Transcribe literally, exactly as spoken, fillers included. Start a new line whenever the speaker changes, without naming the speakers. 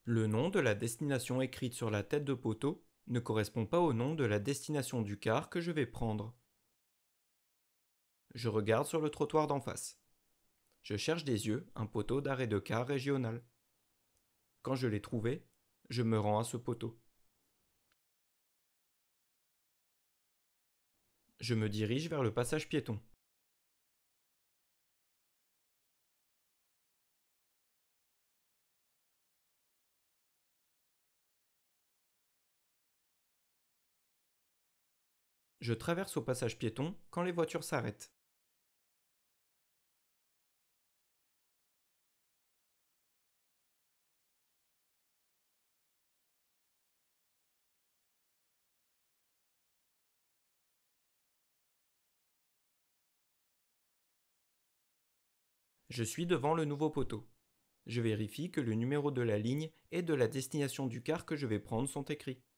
Le nom de la destination écrite sur la tête de poteau ne correspond pas au nom de la destination du car que je vais prendre. Je regarde sur le trottoir d'en face. Je cherche des yeux un poteau d'arrêt de car régional. Quand je l'ai trouvé, je me rends à ce poteau. Je me dirige vers le passage piéton. Je traverse au passage piéton quand les voitures s'arrêtent. Je suis devant le nouveau poteau. Je vérifie que le numéro de la ligne et de la destination du car que je vais prendre sont écrits.